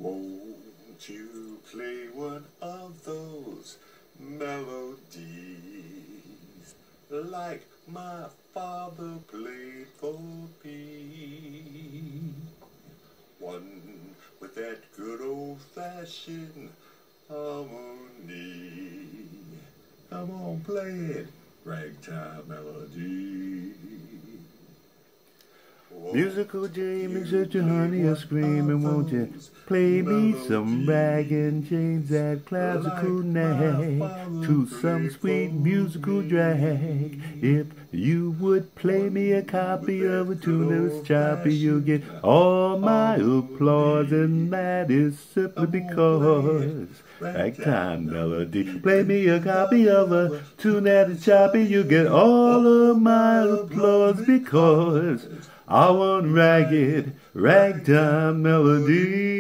Won't you play one of those melodies like my father played for me? One with that good old-fashioned harmony. Come on, play it, ragtime melody. Musical dreaming, such a honey, a screaming, won't you play me some rag and change that classical nag to some sweet musical drag? If you would play me a copy of a tune that's choppy, you'll get all my applause, and that is simply because ragtime melody. Play me a copy of a tune that is choppy, you get all of my applause because I want ragged, ragtime melody.